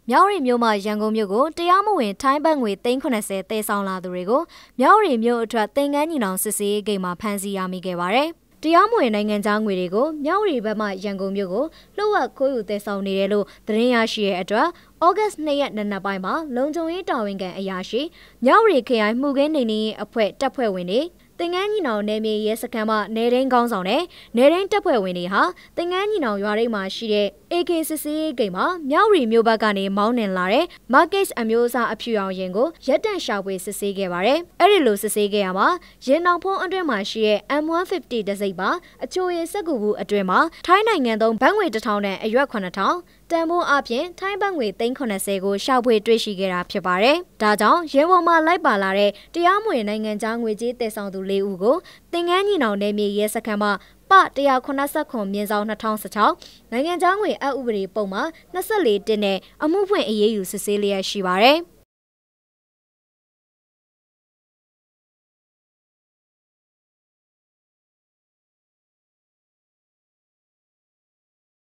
မြောက်ရီမြို့မှာရန်ကုန်မြို့ကိုတရားမဝင်ထိုင်းဘတ်ငွေ390တဲဆောင်လာသူတွေကိုမြောက်ရီမြို့အထက်သင်္ကန်းညီနောင်စစ်ဆေးဂိတ်မှာဖမ်းဆီးရမိခဲ့ပါတယ်။တရားမဝင်နိုင်ငံသားငွေတွေကိုမြောက်ရီဘက်မှရန်ကုန်မြို့ကိုလှုပ်ဝက်ခိုးယူတဲဆောင်နေတယ်လို့သတင်းရရှိတဲ့အတွက်ဩဂတ်2 ရက်နံနက်ပိုင်းမှာလုံခြုံရေးတာဝန်ခံအရာရှိမြောက်ရီခရိုင်မှုခင်းနေနေအဖွဲ့တပ်ဖွဲ့ဝင်တွေသင်္ကန်းညီနောင်နယ်မြေရဲစခန်းမှနေရင်းကောင်းဆောင်နဲ့နေရင်းတပ်ဖွဲ့ဝင်တွေဟာသင်္ကန်းညီနောင်ရွာရိပ်မှာရှိတဲ့ AK စစ်စေးဂိတ်မှာမြောက်ရီမြို့ဘက်ကနေမောင်းနှင်လာတဲ့ Market အမျိုးအစားအဖြူရောင်ရင်ကိုရက်တန့်ရှာဖွေစစ်ဆေးခဲ့ပါတယ်။အဲ့ဒီလိုစစ်ဆေးခဲ့ရမှာရင်နောင်ဖုံးအတွင်းမှာရှိတဲ့ M150 တစိပ်ပါအချိုရည်စက်ကူဘူးအတွင်းမှာထိုင်းနိုင်ငံသုံးဘတ်ငွေ1000နဲ့အရွက်9000တန်ဖိုးအပြင်ထိုင်းဘတ်ငွေ390ကိုရှာဖွေတွေ့ရှိခဲ့တာဖြစ်ပါတယ်။ဒါကြောင့်ရဲဘော်မှလိုက်ပါလာတဲ့တရားမဝင်နိုင်ငံသားငွေကြေးတည်ဆောင်သူ4ဦးကိုသင်္ကန်းညီနောင်နယ်မြေရဲစခန်းမှပ189မြင်းဆောင်2016နိုင်ငံသားငွေအဥပဒေပုံမှာ24တင်းနဲ့အမှုဖွင့်အရေးယူစစ်ဆေးလျက်ရှိပါတယ်။